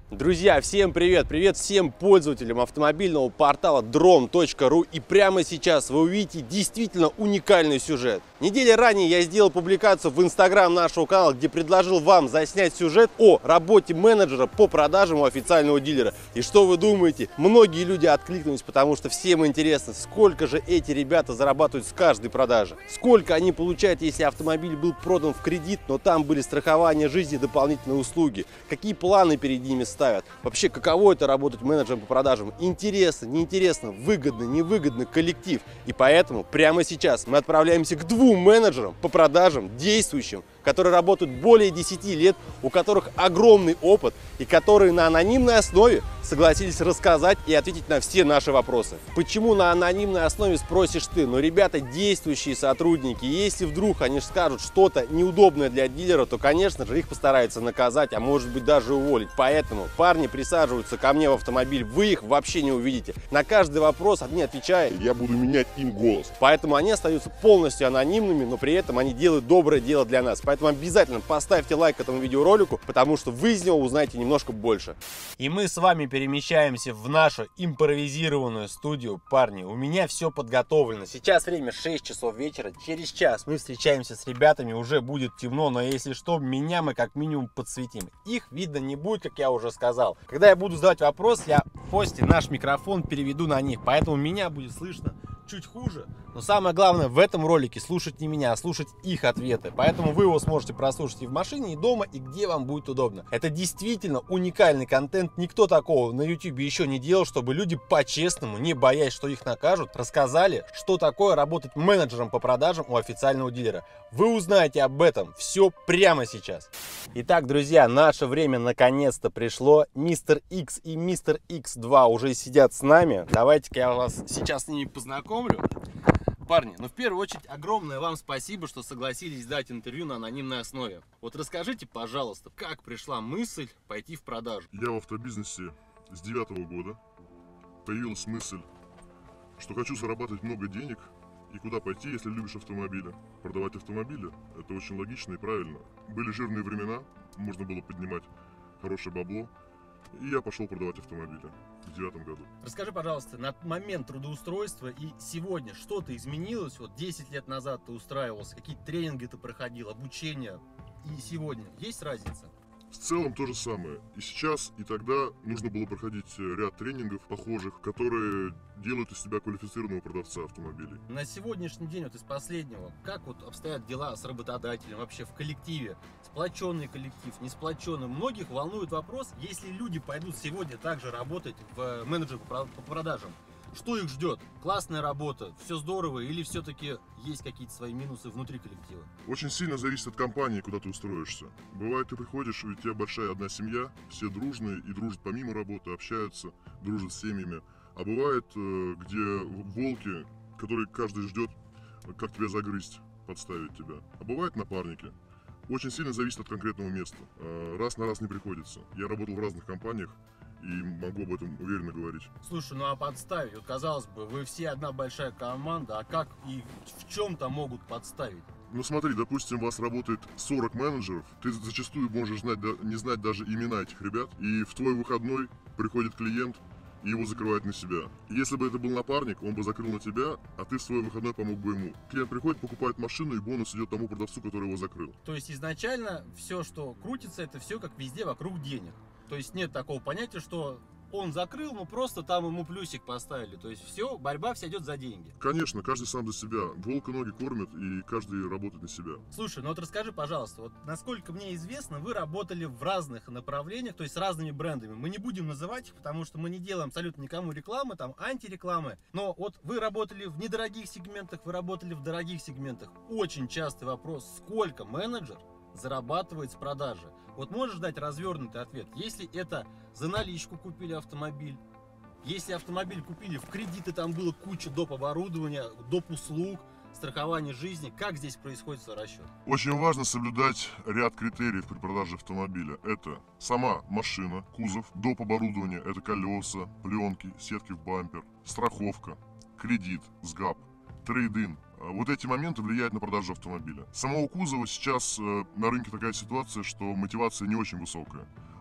Друзья, всем привет! Привет всем пользователям автомобильного портала drom.ru. И прямо сейчас вы увидите действительно уникальный сюжет. Неделю ранее я сделал публикацию в инстаграм нашего канала, где предложил вам заснять сюжет о работе менеджера по продажам у официального дилера. И что вы думаете? Многие люди откликнулись, потому что всем интересно, сколько же эти ребята зарабатывают с каждой продажи. Сколько они получают, если автомобиль был продан в кредит, но там были страхование жизни и дополнительные услуги. Какие планы перед ними ставят? Вообще, каково это работать менеджером по продажам? Интересно, неинтересно, выгодно, невыгодно, коллектив. И поэтому прямо сейчас мы отправляемся к двум менеджерам по продажам, действующим, которые работают более 10 лет, у которых огромный опыт и которые на анонимной основе согласились рассказать и ответить на все наши вопросы. Почему на анонимной основе, спросишь ты? Но ребята действующие сотрудники, если вдруг они скажут что-то неудобное для дилера, то, конечно же, их постараются наказать, а может быть даже уволить. Поэтому парни присаживаются ко мне в автомобиль, вы их вообще не увидите. На каждый вопрос они отвечают. Я буду менять им голос. Поэтому они остаются полностью анонимными, но при этом они делают доброе дело для нас. Поэтому обязательно поставьте лайк этому видеоролику, потому что вы из него узнаете немножко больше. И мы с вами перемещаемся в нашу импровизированную студию. Парни, у меня все подготовлено. Сейчас время 6 часов вечера. Через час мы встречаемся с ребятами. Уже будет темно, но если что, меня мы как минимум подсветим. Их видно не будет, как я уже сказал. Когда я буду задавать вопрос, я в посте наш микрофон переведу на них. Поэтому меня будет слышно чуть хуже. Но самое главное в этом ролике слушать не меня, а слушать их ответы. Поэтому вы его сможете прослушать и в машине, и дома, и где вам будет удобно. Это действительно уникальный контент. Никто такого на YouTube еще не делал, чтобы люди по-честному, не боясь, что их накажут, рассказали, что такое работать менеджером по продажам у официального дилера. Вы узнаете об этом все прямо сейчас. Итак, друзья, наше время наконец-то пришло. Мистер X и Мистер X2 уже сидят с нами. Давайте-ка я вас сейчас с ними познакомлю. Парни, ну в первую очередь огромное вам спасибо, что согласились дать интервью на анонимной основе. Вот расскажите, пожалуйста, как пришла мысль пойти в продажу? Я в автобизнесе с 9-го года. Появилась мысль, что хочу зарабатывать много денег. И куда пойти, если любишь автомобили? Продавать автомобили – это очень логично и правильно. Были жирные времена, можно было поднимать хорошее бабло. И я пошел продавать автомобили в 9-м году. Расскажи, пожалуйста, на момент трудоустройства и сегодня что-то изменилось? Вот 10 лет назад ты устраивался, какие тренинги ты проходил, обучение, и сегодня есть разница? В целом то же самое. И сейчас, и тогда нужно было проходить ряд тренингов похожих, которые делают из себя квалифицированного продавца автомобилей. На сегодняшний день, вот из последнего, как вот обстоят дела с работодателем, вообще в коллективе? Сплоченный коллектив, не сплоченный? Многих волнует вопрос, если люди пойдут сегодня также работать в менеджер по продажам, что их ждет? Классная работа, все здорово, или все-таки есть какие-то свои минусы внутри коллектива? Очень сильно зависит от компании, куда ты устроишься. Бывает, ты приходишь, у тебя большая одна семья, все дружные и дружат помимо работы, общаются, дружат с семьями. А бывает, где волки, которые каждый ждет, как тебя загрызть, подставить тебя. А бывает напарники. Очень сильно зависит от конкретного места. Раз на раз не приходится. Я работал в разных компаниях и могу об этом уверенно говорить. Слушай, ну а подставить? Вот казалось бы, вы все одна большая команда, а как и в чем-то могут подставить? Ну смотри, допустим, у вас работает 40 менеджеров, ты зачастую можешь не знать даже имена этих ребят, и в твой выходной приходит клиент и его закрывает на себя. Если бы это был напарник, он бы закрыл на тебя, а ты в свой выходной помог бы ему. Клиент приходит, покупает машину, и бонус идет тому продавцу, который его закрыл. То есть изначально все, что крутится, это все как везде вокруг денег. То есть нет такого понятия, что он закрыл, но просто там ему плюсик поставили. То есть все, борьба вся идет за деньги. Конечно, каждый сам за себя. Волка ноги кормят, и каждый работает на себя. Слушай, ну вот расскажи, пожалуйста, вот насколько мне известно, вы работали в разных направлениях, то есть с разными брендами. Мы не будем называть их, потому что мы не делаем абсолютно никому рекламы, там антирекламы. Но вот вы работали в недорогих сегментах, вы работали в дорогих сегментах. Очень частый вопрос, сколько менеджер зарабатывает с продажи? Вот можешь дать развернутый ответ? Если это за наличку купили автомобиль, если автомобиль купили в кредит, и там было куча доп. Оборудования, доп. Услуг, страхование жизни, как здесь происходит расчет? Очень важно соблюдать ряд критериев при продаже автомобиля. Это сама машина, кузов, доп. Оборудование, это колеса, пленки, сетки в бампер, страховка, кредит, СГАП, трейд-ин. Вот эти моменты влияют на продажу автомобиля. Самого кузова сейчас на рынке такая ситуация, что мотивация не очень высокая.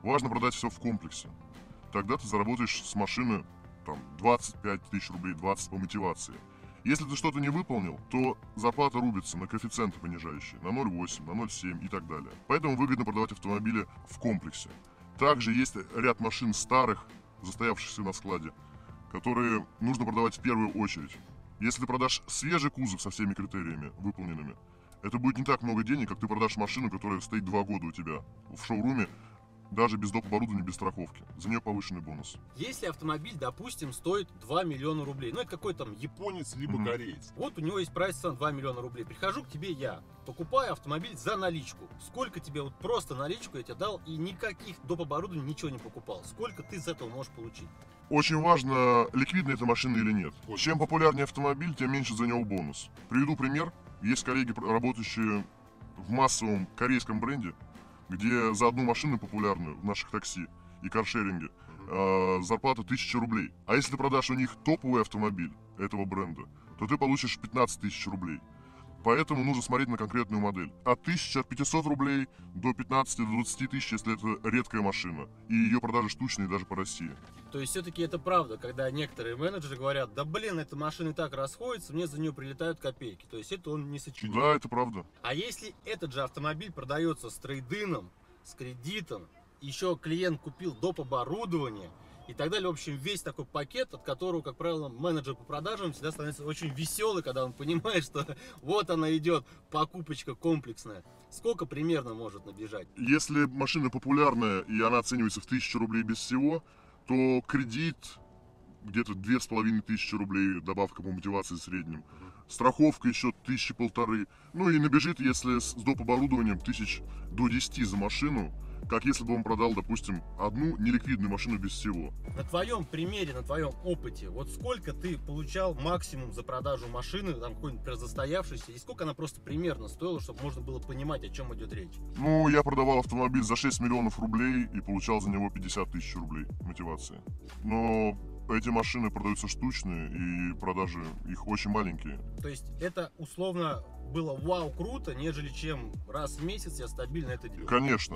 Важно продать все в комплексе. Тогда ты заработаешь с машины там 25 тысяч рублей, 20 по мотивации. Если ты что-то не выполнил, то зарплата рубится на коэффициенты понижающие, на 0,8, на 0,7 и так далее. Поэтому выгодно продавать автомобили в комплексе. Также есть ряд машин старых, застоявшихся на складе, которые нужно продавать в первую очередь. Если ты продашь свежий кузов со всеми критериями выполненными, это будет не так много денег, как ты продашь машину, которая стоит 2 года у тебя в шоуруме, даже без доп. Оборудования, без страховки. За нее повышенный бонус. Если автомобиль, допустим, стоит 2 миллиона рублей, ну это какой-то там японец либо кореец. Вот у него есть прайс 2 миллиона рублей. Прихожу к тебе я, покупаю автомобиль за наличку. Сколько тебе вот просто наличку я тебе дал и никаких доп. Оборудований ничего не покупал. Сколько ты из этого можешь получить? Очень важно, ликвидная эта машина или нет. Чем популярнее автомобиль, тем меньше за него бонус. Приведу пример. Есть коллеги, работающие в массовом корейском бренде, где за одну машину популярную в наших такси и каршеринге зарплата 1000 рублей. А если ты продашь у них топовый автомобиль этого бренда, то ты получишь 15 тысяч рублей. Поэтому нужно смотреть на конкретную модель. От 1500 рублей до 15 до 20 тысяч, если это редкая машина. И ее продажи штучные даже по России. То есть все-таки это правда, когда некоторые менеджеры говорят: да блин, эта машина и так расходится, мне за нее прилетают копейки. То есть это он не сочинил. Да, это правда. А если этот же автомобиль продается с трейд-ином, с кредитом, еще клиент купил доп. Оборудование и так далее, в общем, весь такой пакет, от которого, как правило, менеджер по продажам всегда становится очень веселый, когда он понимает, что вот она идет, покупочка комплексная. Сколько примерно может набежать? Если машина популярная и она оценивается в 1000 рублей без всего, то кредит где-то 2500 рублей, добавка по мотивации в среднем. Страховка еще 1500. Ну и набежит, если с доп. Оборудованием, 1000 до 10 за машину, как если бы он продал, допустим, одну неликвидную машину без всего. На твоем примере, на твоем опыте, вот сколько ты получал максимум за продажу машины, там какой-нибудь застоявшейся, и сколько она просто примерно стоила, чтобы можно было понимать, о чем идет речь? Ну, я продавал автомобиль за 6 миллионов рублей и получал за него 50 тысяч рублей мотивации. Но эти машины продаются штучные, и продажи их очень маленькие. То есть это условно было вау круто, нежели чем раз в месяц я стабильно это делаю? Конечно.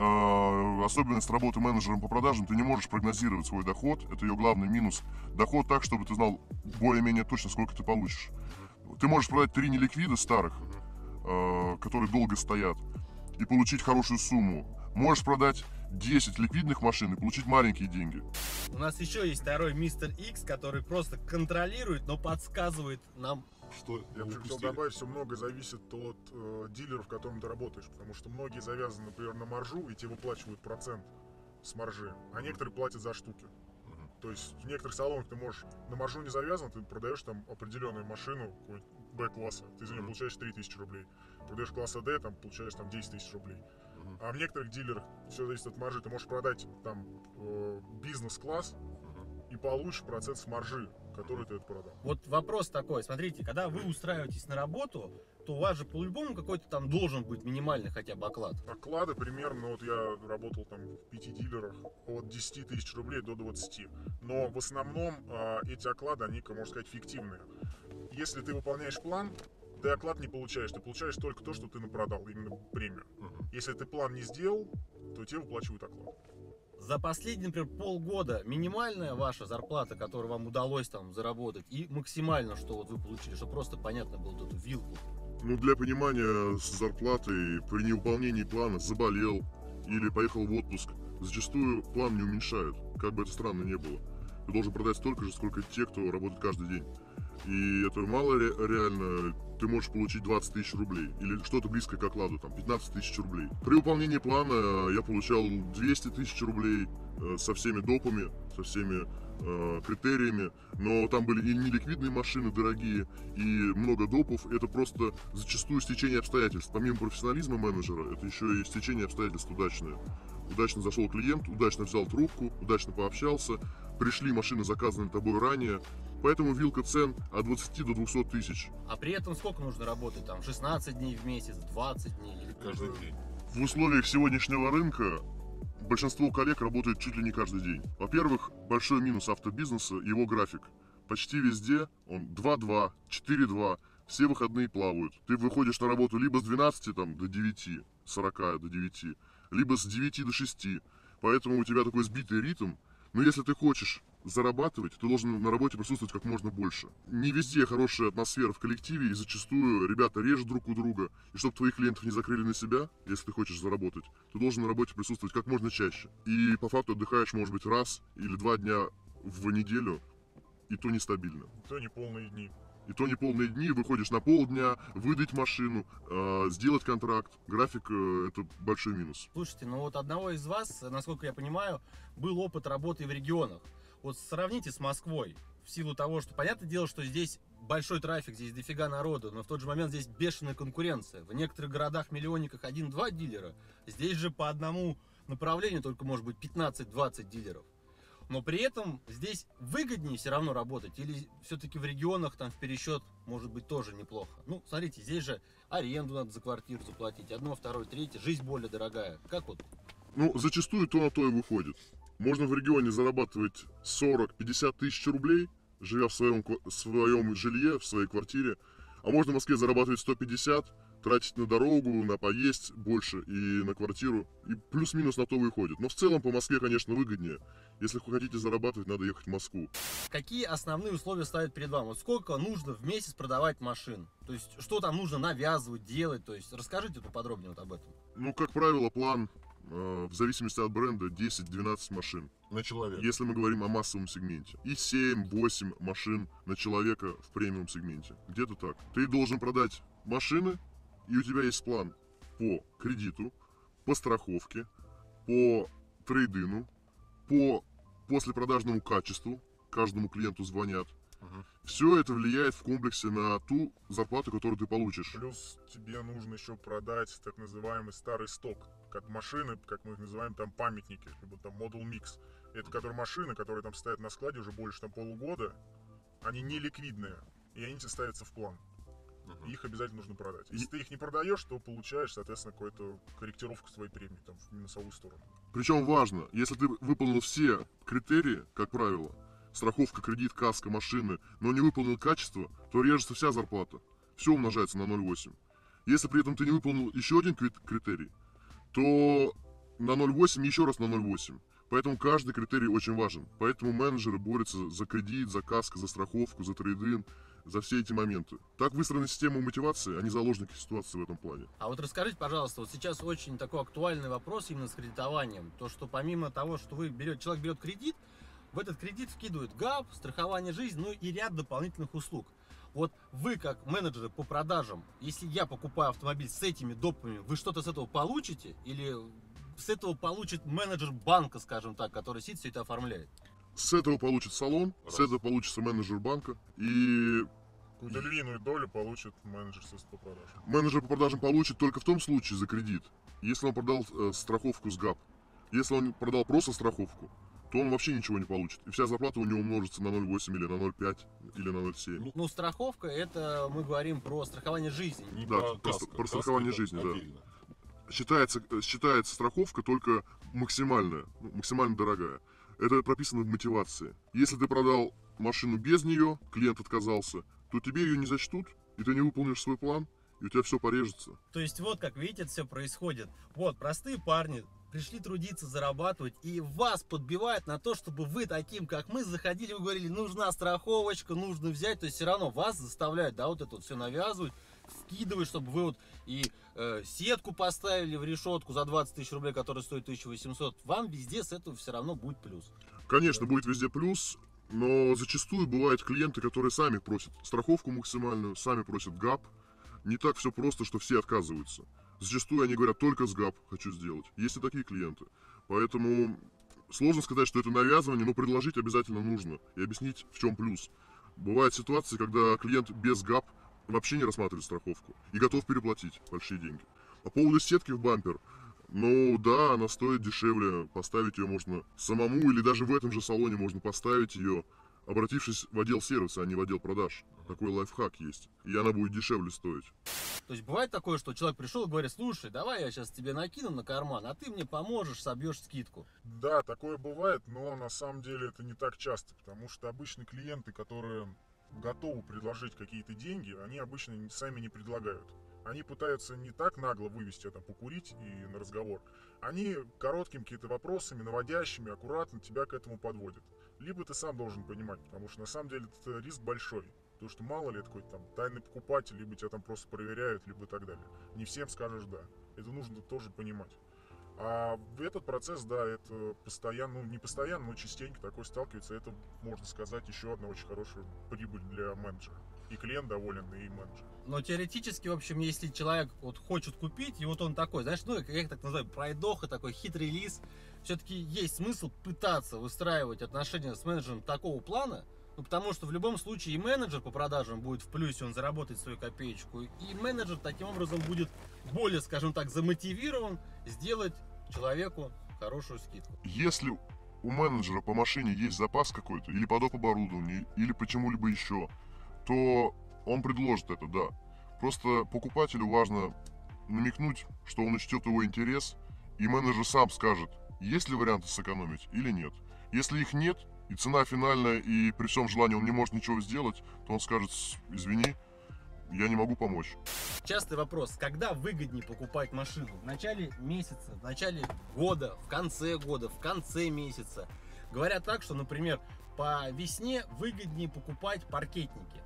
Особенность работы менеджером по продажам: ты не можешь прогнозировать свой доход. Это ее главный минус. Доход так, чтобы ты знал более-менее точно, сколько ты получишь. Ты можешь продать 3 неликвида старых, которые долго стоят, и получить хорошую сумму. Можешь продать 10 ликвидных машин и получить маленькие деньги. У нас еще есть второй мистер Икс, который просто контролирует, но подсказывает нам, что я бы хотел добавить, все много зависит от дилеров, в котором ты работаешь, потому что многие завязаны, например, на маржу, и тебе выплачивают процент с маржи, а некоторые платят за штуки. То есть в некоторых салонах ты можешь на маржу не завязан, ты продаешь там определенную машину Б-класса, ты за нее получаешь 3000 рублей. Продаешь класса D, там получаешь там 10 тысяч рублей. А в некоторых дилерах все зависит от маржи. Ты можешь продать там бизнес-класс и получишь процент с маржи, который ты это продал. Вот вопрос такой, смотрите, когда вы устраиваетесь на работу, то у вас же по-любому какой-то там должен быть минимальный хотя бы оклад. Оклады примерно, вот я работал там в 5 дилерах, от 10 тысяч рублей до 20. Но в основном эти оклады, они, можно сказать, фиктивные. Если ты выполняешь план, ты оклад не получаешь, ты получаешь только то, что ты напродал, именно премию. Если ты план не сделал, то тебе выплачивают оклад. За последние, например, полгода минимальная ваша зарплата, которую вам удалось там заработать, и максимально, что вот вы получили, чтобы просто понятно было вот эту вилку? Ну, для понимания, с зарплатой при невыполнении плана заболел или поехал в отпуск, зачастую план не уменьшают, как бы это странно ни было. Ты должен продать столько же, сколько те, кто работает каждый день. И это мало реально. Ты можешь получить 20 тысяч рублей или что-то близкое к окладу, там 15 тысяч рублей. При выполнении плана я получал 200 тысяч рублей со всеми допами, со всеми критериями, но там были и неликвидные машины дорогие, и много допов. Это просто зачастую стечение обстоятельств. Помимо профессионализма менеджера, это еще и стечение обстоятельств удачное. Удачно зашел клиент, удачно взял трубку, удачно пообщался, пришли машины, заказанные тобой ранее. Поэтому вилка цен от 20 до 200 тысяч. А при этом сколько нужно работать? Там 16 дней в месяц, 20 дней или каждый день? В условиях сегодняшнего рынка большинство коллег работает чуть ли не каждый день. Во-первых, большой минус автобизнеса — его график. Почти везде он 2-2, 4-2, все выходные плавают. Ты выходишь на работу либо с 12 до 9, 40 до 9, либо с 9 до 6. поэтому у тебя такой сбитый ритм. Но если ты хочешь зарабатывать, ты должен на работе присутствовать как можно больше. Не везде хорошая атмосфера в коллективе, и зачастую ребята режут друг у друга. И чтобы твоих клиентов не закрыли на себя, если ты хочешь заработать, ты должен на работе присутствовать как можно чаще. И по факту отдыхаешь, может быть, раз или 2 дня в неделю, и то нестабильно. То не полные дни. И то не полные дни, выходишь на полдня, выдать машину, сделать контракт. График это большой минус. Слушайте, ну вот одного из вас, насколько я понимаю, был опыт работы в регионах. Вот сравните с Москвой. В силу того, что понятное дело, что здесь большой трафик, здесь дофига народу, но в тот же момент здесь бешеная конкуренция. В некоторых городах-миллионниках 1-2 дилера, здесь же по одному направлению только может быть 15-20 дилеров. Но при этом здесь выгоднее все равно работать, или все-таки в регионах там в пересчет может быть тоже неплохо. Ну, смотрите, здесь же аренду надо за квартиру заплатить, одно, второе, третье, жизнь более дорогая. Как вот? Ну, зачастую то на то и выходит. Можно в регионе зарабатывать 40-50 тысяч рублей, живя в своем жилье, в своей квартире. А можно в Москве зарабатывать 150, тратить на дорогу, на поесть больше и на квартиру. И плюс-минус на то выходит. Но в целом по Москве, конечно, выгоднее. Если вы хотите зарабатывать, надо ехать в Москву. Какие основные условия ставят перед вами? Вот сколько нужно в месяц продавать машин? То есть, что там нужно навязывать, делать? То есть, расскажите поподробнее вот об этом. Ну, как правило, план в зависимости от бренда 10-12 машин На человека. если мы говорим о массовом сегменте. И 7-8 машин на человека в премиум сегменте. Где-то так. Ты должен продать машины, и у тебя есть план по кредиту, по страховке, по трейдину, по послепродажному качеству. Каждому клиенту звонят. Все это влияет в комплексе на ту зарплату, которую ты получишь. Плюс тебе нужно еще продать так называемый старый сток. Как машины, как мы их называем, там памятники, либо там Model Mix. Это которые машины, которые там стоят на складе уже больше там полугода, они не ликвидные, и они тебе ставятся в план. Их обязательно нужно продать. Если ты их не продаешь, то получаешь, соответственно, какую-то корректировку своей премии там, в минусовую сторону. Причем важно, если ты выполнил все критерии, как правило, страховка, кредит, каска, машины, но не выполнил качество, то режется вся зарплата. Все умножается на 0,8. Если при этом ты не выполнил еще один критерий, то на 0,8 еще раз на 0,8. Поэтому каждый критерий очень важен. Поэтому менеджеры борются за кредит, за каско, за страховку, за трейд-ин, за все эти моменты. Так выстроена система мотивации, они заложники ситуации в этом плане. А вот расскажите, пожалуйста, вот сейчас очень такой актуальный вопрос именно с кредитованием. То, что помимо того, что человек берет кредит, в этот кредит вкидывают ГАП, страхование жизни, ну и ряд дополнительных услуг. Вот вы, как менеджеры по продажам, если я покупаю автомобиль с этими допами, вы что-то с этого получите? Или с этого получит менеджер банка, скажем так, который сидит, все это оформляет? С этого получит салон, с этого получится менеджер банка. И Какую-то львиную долю получит менеджер по продажам. менеджер по продажам получит только в том случае за кредит, если он продал страховку с ГАП. Если он продал просто страховку, то он вообще ничего не получит. И вся зарплата у него умножится на 0,8 или на 0,5 или на 0,7. Ну, страховка, это мы говорим про страхование жизни. Не Да, про про страхование жизни, да. отдельно. Считается страховка только максимально дорогая. Это прописано в мотивации. Если ты продал машину без нее, клиент отказался, то тебе ее не зачтут, и ты не выполнишь свой план, и у тебя все порежется. То есть вот как видите, это все происходит. Вот, простые парни пришли трудиться, зарабатывать, и вас подбивают на то, чтобы вы таким, как мы, заходили, вы говорили, нужна страховочка, нужно взять, то есть все равно вас заставляют, да, вот это вот все навязывать, вкидывать, чтобы вы вот и сетку поставили в решетку за 20 тысяч рублей, которая стоит 1800, вам везде с этого все равно будет плюс. Конечно, будет везде плюс, но зачастую бывают клиенты, которые сами просят страховку максимальную, сами просят ГАП. Не так все просто, что все отказываются. Зачастую они говорят, только с ГАП хочу сделать. Есть и такие клиенты. Поэтому сложно сказать, что это навязывание, но предложить обязательно нужно и объяснить, в чем плюс. Бывают ситуации, когда клиент без ГАП вообще не рассматривает страховку и готов переплатить большие деньги. По поводу сетки в бампер, ну да, она стоит дешевле, поставить ее можно самому или даже в этом же салоне можно поставить ее, обратившись в отдел сервиса, а не в отдел продаж. Такой лайфхак есть, и она будет дешевле стоить. То есть бывает такое, что человек пришел и говорит, слушай, давай я сейчас тебе накину на карман, а ты мне поможешь, собьешь скидку. Да, такое бывает, но на самом деле это не так часто, потому что обычно клиенты, которые готовы предложить какие-то деньги, они обычно сами не предлагают. Они пытаются не так нагло вывести тебя там покурить и на разговор. Они короткими какими-то вопросами, наводящими, аккуратно тебя к этому подводят. Либо ты сам должен понимать, потому что на самом деле это риск большой. Потому что мало ли это какой-то там тайный покупатель, либо тебя там просто проверяют, либо так далее. Не всем скажешь «да». Это нужно тоже понимать. А в этот процесс, да, это постоянно, ну не постоянно, но частенько такой сталкивается. Это, можно сказать, еще одна очень хорошая прибыль для менеджера. И клиент доволен, и менеджер. Но теоретически, в общем, если человек вот хочет купить, и вот он такой, знаешь, ну, я их так называю, пройдоха, такой хитрый лис, все-таки есть смысл пытаться выстраивать отношения с менеджером такого плана, ну, потому что в любом случае и менеджер по продажам будет в плюсе, он заработает свою копеечку, и менеджер таким образом будет более, скажем так, замотивирован сделать человеку хорошую скидку. Если у менеджера по машине есть запас какой-то, или по доп. Оборудованию, или почему-либо еще, то он предложит это, да. Просто покупателю важно намекнуть, что он учтет его интерес, и менеджер сам скажет, есть ли варианты сэкономить или нет. Если их нет, и цена финальная, и при всем желании он не может ничего сделать, то он скажет: извини, я не могу помочь. Частый вопрос: когда выгоднее покупать машину? В начале месяца, в начале года, в конце месяца? Говорят так, что, например, по весне выгоднее покупать паркетники.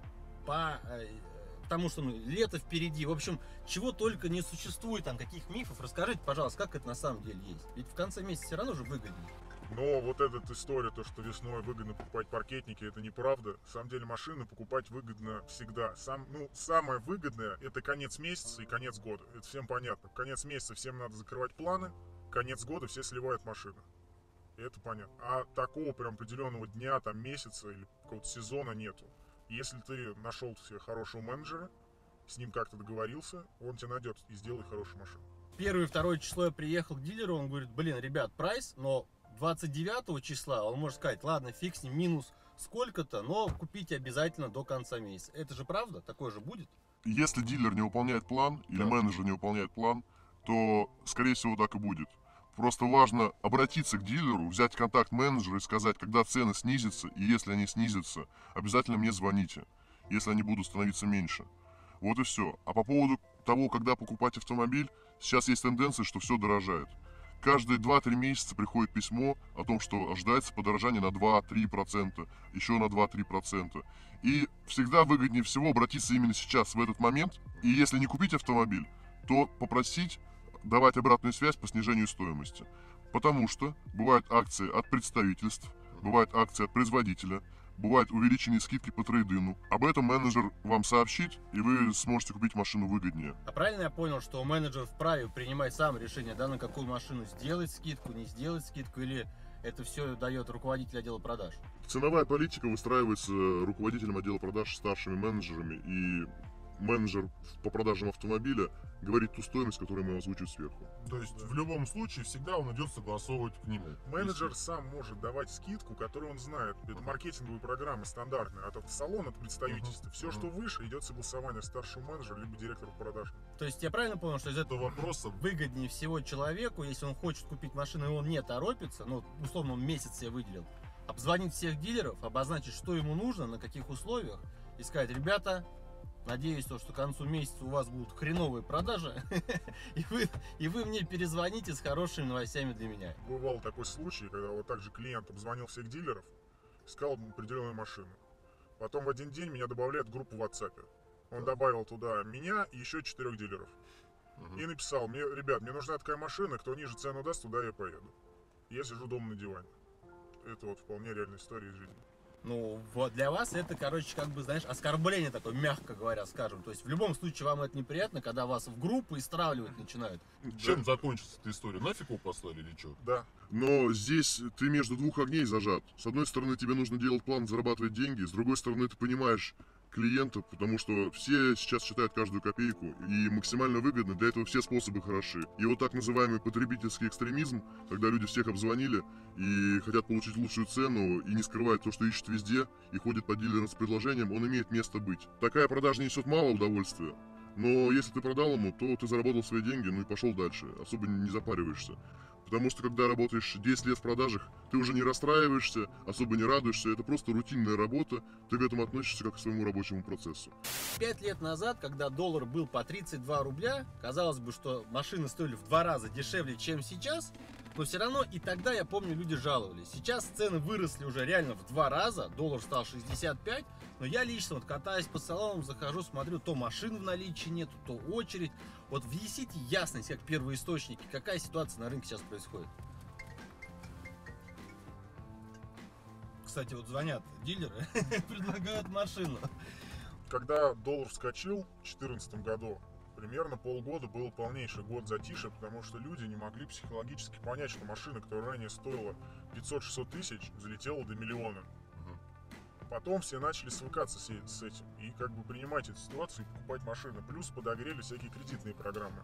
Потому что лето впереди. В общем, чего только не существует, там каких мифов. Расскажите, пожалуйста, как это на самом деле есть? Ведь в конце месяца все равно же выгоднее. Но вот эта история, то, что весной выгодно покупать паркетники, это неправда. На самом деле машины покупать выгодно всегда. Самое выгодное — это конец месяца и конец года. Это всем понятно. В конец месяца всем надо закрывать планы, конец года все сливают машины. И это понятно. А такого прям определенного дня, там, месяца или какого-то сезона нету. Если ты нашел себе хорошего менеджера, с ним как-то договорился, он тебе найдет и сделает хорошую машину. 1 и 2 число я приехал к дилеру, он говорит: блин, ребят, прайс, но 29 числа он может сказать: ладно, фиг с ним, минус сколько-то, но купите обязательно до конца месяца. Это же правда? Такое же будет? Если дилер не выполняет план, или менеджер не выполняет план, то, скорее всего, так и будет. Просто важно обратиться к дилеру, взять контакт менеджера и сказать, когда цены снизятся, и если они снизятся, обязательно мне звоните, если они будут становиться меньше. Вот и все. А по поводу того, когда покупать автомобиль, сейчас есть тенденция, что все дорожает. Каждые 2-3 месяца приходит письмо о том, что ожидается подорожание на 2-3%, еще на 2-3%. И всегда выгоднее всего обратиться именно сейчас, в этот момент. И если не купить автомобиль, то попросить давать обратную связь по снижению стоимости. Потому что бывают акции от представительств, бывают акции от производителя, бывают увеличенные скидки по трейд-ину. Об этом менеджер вам сообщит, и вы сможете купить машину выгоднее. А правильно я понял, что менеджер вправе принимать сам решение, да, на какую машину сделать скидку, не сделать скидку, или это все дает руководитель отдела продаж? Ценовая политика выстраивается руководителем отдела продаж, старшими менеджерами, и менеджер по продажам автомобиля говорит ту стоимость, которую мы озвучим сверху. То есть в любом случае всегда он идет согласовывать к нему. Менеджер сам может давать скидку, которую он знает. Это маркетинговые программы стандартные. От автосалона, от представительства. Все, что выше, идет согласование старшего менеджера либо директора продаж. То есть я правильно понял, что из этого вопроса выгоднее всего человеку, если он хочет купить машину и он не торопится, ну, условно, он месяц себе выделил, обзвонить всех дилеров, обозначить, что ему нужно, на каких условиях, и сказать: ребята, надеюсь, что к концу месяца у вас будут хреновые продажи, и вы мне перезвоните с хорошими новостями для меня. Бывал такой случай, когда вот так же клиент обзвонил всех дилеров, искал определенную машину. Потом в один день меня добавляют в группу в WhatsApp. Он добавил туда меня и еще 4 дилеров. И написал: мне, ребят, мне нужна такая машина, кто ниже цену даст, туда я поеду. Я сижу дома на диване. Это вот вполне реальная история из жизни. Ну, вот для вас это, короче, как бы, знаешь, оскорбление такое, мягко говоря, скажем. То есть в любом случае вам это неприятно, когда вас в группы истравливать начинают. Чем закончится эта история? Нафиг его послали или что? Да. Но здесь ты между двух огней зажат. С одной стороны, тебе нужно делать план, зарабатывать деньги. С другой стороны, ты понимаешь клиента, потому что все сейчас считают каждую копейку, и максимально выгодно, для этого все способы хороши. И вот так называемый потребительский экстремизм, когда люди всех обзвонили и хотят получить лучшую цену, и не скрывают то, что ищут везде, и ходят по дилерам с предложением, он имеет место быть. Такая продажа несет мало удовольствия, но если ты продал ему, то ты заработал свои деньги, ну и пошел дальше, особо не запариваешься. Потому что когда работаешь 10 лет в продажах, ты уже не расстраиваешься, особо не радуешься, это просто рутинная работа, ты к этому относишься как к своему рабочему процессу. 5 лет назад, когда доллар был по 32 рубля, казалось бы, что машины стоили в 2 раза дешевле, чем сейчас, но все равно и тогда, я помню, люди жаловались. Сейчас цены выросли уже реально в 2 раза, доллар стал 65, но я лично вот катаюсь по салонам, захожу, смотрю, то машин в наличии нету, то очередь. Вот внесите ясность, как первоисточники, какая ситуация на рынке сейчас происходит. Кстати, вот звонят дилеры, предлагают машину. Когда доллар вскочил в 2014 году, примерно полгода был полнейший год затишья, потому что люди не могли психологически понять, что машина, которая ранее стоила 500-600 тысяч, залетела до миллиона. Потом все начали свыкаться с этим и как бы принимать эту ситуацию и покупать машины. Плюс подогрели всякие кредитные программы.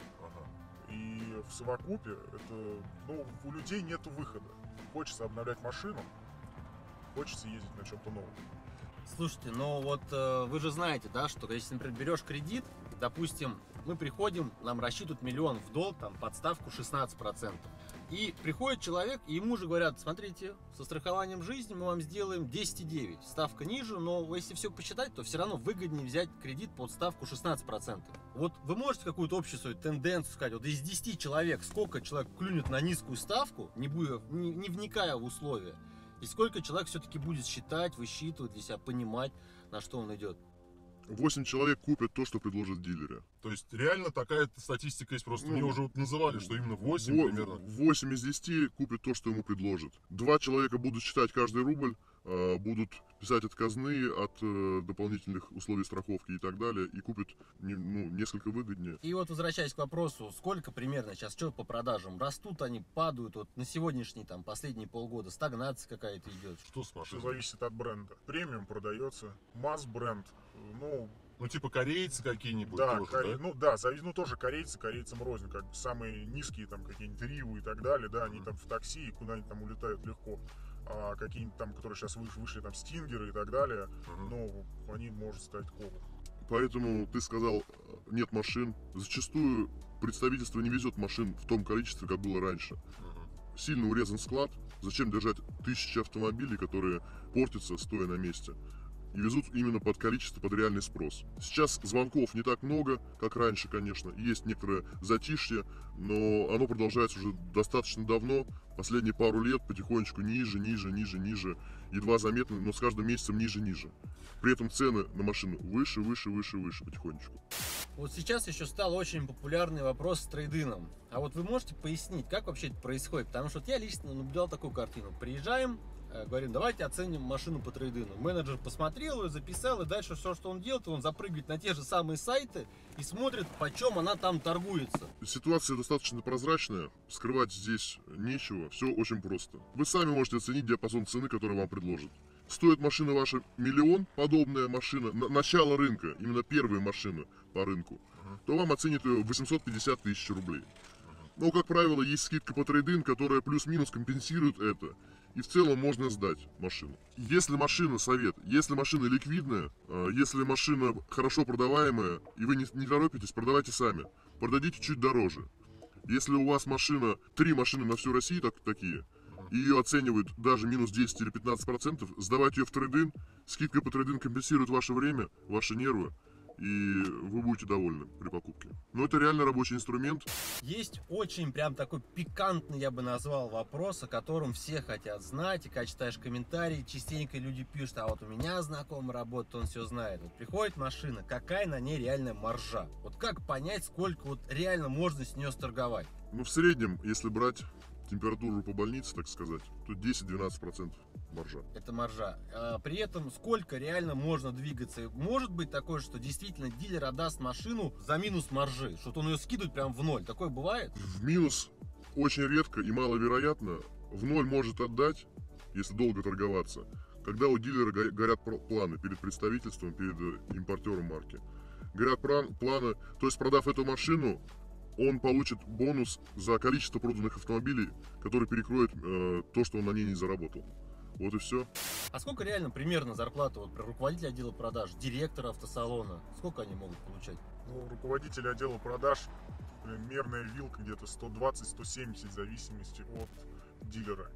И в совокупе это, ну, у людей нету выхода. Хочется обновлять машину, хочется ездить на чем-то новом. Слушайте, ну вот вы же знаете, да, что если, например, берешь кредит, допустим, мы приходим, нам рассчитывают миллион в долг, там, под ставку 16%. И приходит человек, и ему же говорят, смотрите, со страхованием жизни мы вам сделаем 10,9. Ставка ниже, но если все посчитать, то все равно выгоднее взять кредит под ставку 16%. Вот вы можете какую-то общую свою тенденцию сказать, вот из 10 человек, сколько человек клюнет на низкую ставку, не вникая в условия, и сколько человек все-таки будет считать, высчитывать для себя, понимать, на что он идет? 8 человек купят то, что предложат дилеры. То есть реально такая статистика есть, просто мне уже вот называли, что именно 8 примерно. 8 из 10 купят то, что ему предложат. 2 человека будут считать каждый рубль, будут писать отказные от дополнительных условий страховки и так далее, и купят несколько выгоднее. И вот возвращаясь к вопросу, сколько примерно сейчас что по продажам? Растут они, падают? Вот на сегодняшний, там, последние полгода стагнация какая-то идет. Что с Все машиной? зависит от бренда. Премиум продается, масс-бренд, Ну типа корейцы какие-нибудь да, тоже, тоже корейцам рознь, как бы самые низкие там какие-нибудь Риву и так далее, да, они там в такси и куда-нибудь там улетают легко. А какие-нибудь там, которые сейчас вышли там Стингеры и так далее, ну, они может стать колом. Поэтому ты сказал, нет машин. Зачастую представительство не везет машин в том количестве, как было раньше. Сильно урезан склад. Зачем держать тысячи автомобилей, которые портятся, стоя на месте? И везут именно под количество, под реальный спрос. Сейчас звонков не так много, как раньше, конечно. Есть некоторое затишье, но оно продолжается уже достаточно давно. Последние пару лет потихонечку ниже. Едва заметно, но с каждым месяцем ниже. При этом цены на машину выше потихонечку. Вот сейчас еще стал очень популярный вопрос с трейд-ином. А вот вы можете пояснить, как вообще это происходит? Потому что вот я лично наблюдал такую картину. Приезжаем, говорим, давайте оценим машину по трейд-ину. Менеджер посмотрел ее, записал, и дальше все, что он делает, он запрыгивает на те же самые сайты и смотрит, почем она там торгуется. Ситуация достаточно прозрачная, скрывать здесь нечего, все очень просто. Вы сами можете оценить диапазон цены, который вам предложат. Стоит машина ваша миллион, подобная машина, начало рынка, именно первая машина по рынку, то вам оценит ее 850 тысяч рублей. Но, как правило, есть скидка по трейд-ин, которая плюс-минус компенсирует это. И в целом можно сдать машину. Если машина, совет, если машина ликвидная, если машина хорошо продаваемая, и вы не торопитесь, продавайте сами. Продадите чуть дороже. Если у вас машина, 3 машины на всю Россию такие, и ее оценивают даже минус 10 или 15%, сдавайте ее в трейд-ин, скидка по трейд-ин компенсирует ваше время, ваши нервы, и вы будете довольны при покупке. Но это реально рабочий инструмент. Есть очень прям такой пикантный, я бы назвал, вопрос, о котором все хотят знать. И когда читаешь комментарии, частенько люди пишут, а вот у меня знакомый работает, он все знает. Вот приходит машина, какая на ней реальная маржа? Вот как понять, сколько вот реально можно с нее сторговать? Ну, в среднем, если брать температуру по больнице, так сказать, то 10-12% маржа. Это маржа. При этом сколько реально можно двигаться? Может быть такое, что действительно дилер отдаст машину за минус маржи, что он ее скидывает прям в ноль? Такое бывает? В минус очень редко и маловероятно. В ноль может отдать, если долго торговаться, когда у дилера горят планы перед представительством, перед импортером марки. Горят планы, то есть продав эту машину, он получит бонус за количество проданных автомобилей, который перекроет то, что он на ней не заработал. Вот и все. А сколько реально примерно зарплата вот руководителя отдела продаж, директора автосалона? Сколько они могут получать? Ну, руководители отдела продаж принципе, мерная вилка где-то 120-170 в зависимости от дилера.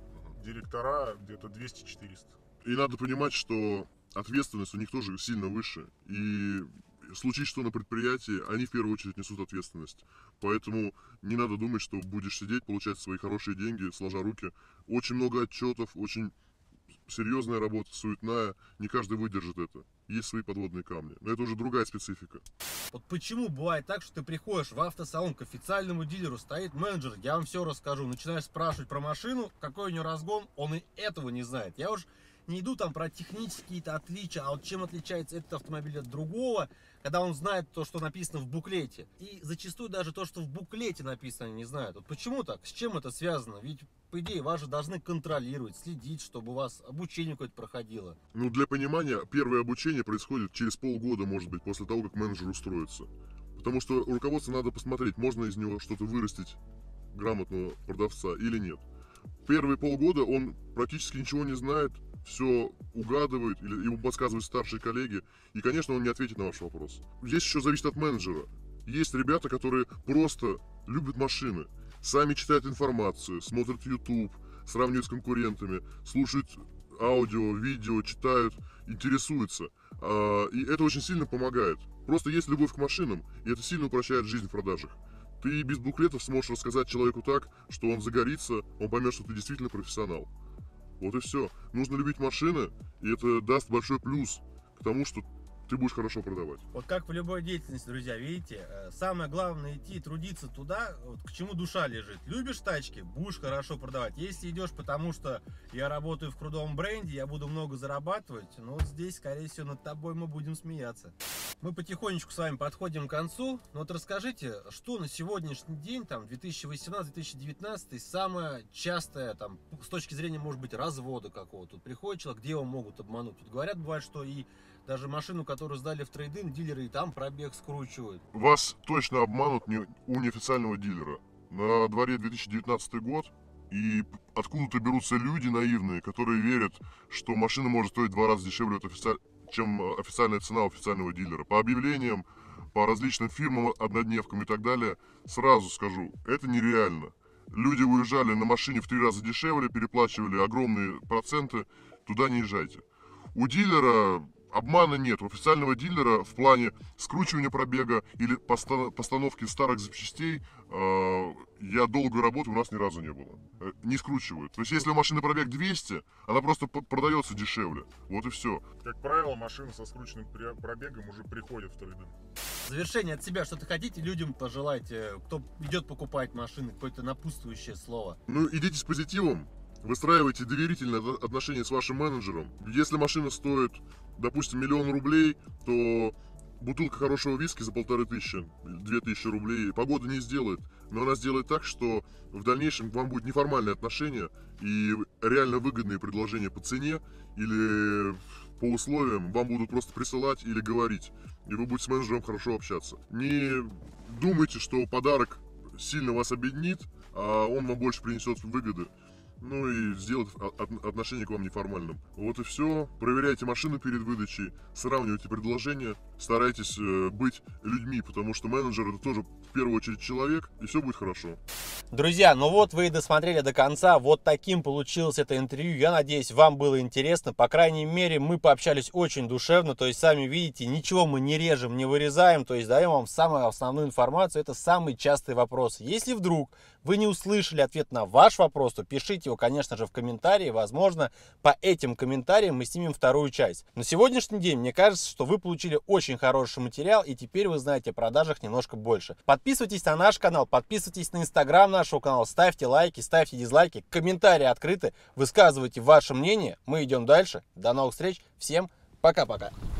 Директора где-то 200-400. И надо понимать, что ответственность у них тоже сильно выше. И случись что на предприятии, они в первую очередь несут ответственность. Поэтому не надо думать, что будешь сидеть, получать свои хорошие деньги, сложа руки. Очень много отчетов, очень серьезная работа, суетная. Не каждый выдержит это. Есть свои подводные камни. Но это уже другая специфика. Вот почему бывает так, что ты приходишь в автосалон к официальному дилеру, стоит менеджер, я вам все расскажу, начинаешь спрашивать про машину, какой у нее разгон, он и этого не знает. Я уж не иду там про технические какие-то отличия, а вот чем отличается этот автомобиль от другого, когда он знает то, что написано в буклете. И зачастую даже то, что в буклете написано, они не знают. Вот почему так? С чем это связано? Ведь, по идее, вас же должны контролировать, следить, чтобы у вас обучение какое-то проходило. Ну, для понимания, первое обучение происходит через полгода, может быть, после того, как менеджер устроится. Потому что руководству надо посмотреть, можно из него что-то вырастить, грамотного продавца или нет. Первые полгода он практически ничего не знает, все угадывает, или ему подсказывают старшие коллеги, и, конечно, он не ответит на ваш вопрос. Здесь еще зависит от менеджера. Есть ребята, которые просто любят машины, сами читают информацию, смотрят YouTube, сравнивают с конкурентами, слушают аудио, видео, читают, интересуются. И это очень сильно помогает. Просто есть любовь к машинам, и это сильно упрощает жизнь в продажах. Ты без буклетов сможешь рассказать человеку так, что он загорится, он поймет, что ты действительно профессионал. Вот и все. Нужно любить машины, и это даст большой плюс к тому, что ты будешь хорошо продавать. Вот как в любой деятельности, друзья, видите, самое главное идти, трудиться туда, вот, к чему душа лежит. Любишь тачки, будешь хорошо продавать. Если идешь, потому что я работаю в крутом бренде, я буду много зарабатывать, ну вот здесь, скорее всего, над тобой мы будем смеяться. Мы потихонечку с вами подходим к концу. Но вот расскажите, что на сегодняшний день, там, 2018-2019, самое частое, там, с точки зрения, может быть, развода какого-то. Тут приходит человек, где его могут обмануть. Тут говорят, бывает, что и даже машину, которую сдали в трейд-ин, дилеры и там пробег скручивают. Вас точно обманут у неофициального дилера. На дворе 2019 год, и откуда-то берутся люди наивные, которые верят, что машина может стоить в 2 раза дешевле, чем официальная цена у официального дилера. По объявлениям, по различным фирмам, однодневкам и так далее, сразу скажу, это нереально. Люди уезжали на машине в 3 раза дешевле, переплачивали огромные проценты, туда не езжайте. У дилера обмана нет. У официального дилера в плане скручивания пробега или постановки старых запчастей я долгую работу у нас ни разу не было. Не скручивают. То есть если у машины пробег 200, она просто продается дешевле. Вот и все. Как правило, машины со скрученным пробегом уже приходят в трейд-ин. В завершение от себя что-то хотите людям пожелать, кто идет покупать машины, какое-то напутствующее слово? Ну, идите с позитивом. Выстраивайте доверительные отношения с вашим менеджером. Если машина стоит, допустим, 1 000 000 рублей, то бутылка хорошего виски за 1500, 2000 рублей погода не сделает. Но она сделает так, что в дальнейшем к вам будет неформальное отношение и реально выгодные предложения по цене или по условиям вам будут просто присылать или говорить. И вы будете с менеджером хорошо общаться. Не думайте, что подарок сильно вас объединит, а он вам больше принесет выгоды. Ну и сделать отношение к вам неформальным. Вот и все. Проверяйте машину перед выдачей, сравнивайте предложения, старайтесь быть людьми, потому что менеджер это тоже в первую очередь человек, и все будет хорошо. Друзья, ну вот вы и досмотрели до конца. Вот таким получилось это интервью. Я надеюсь, вам было интересно. По крайней мере, мы пообщались очень душевно. То есть, сами видите, ничего мы не режем, не вырезаем. То есть, даем вам самую основную информацию. Это самые частые вопросы. Если вдруг вы не услышали ответ на ваш вопрос, то пишите его, конечно же, в комментарии. Возможно, по этим комментариям мы снимем вторую часть. На сегодняшний день, мне кажется, что вы получили очень хороший материал. И теперь вы знаете о продажах немножко больше. Подписывайтесь на наш канал, подписывайтесь на инстаграм нашего канала, ставьте лайки, ставьте дизлайки, комментарии открыты, высказывайте ваше мнение. Мы идем дальше. До новых встреч. Всем пока-пока.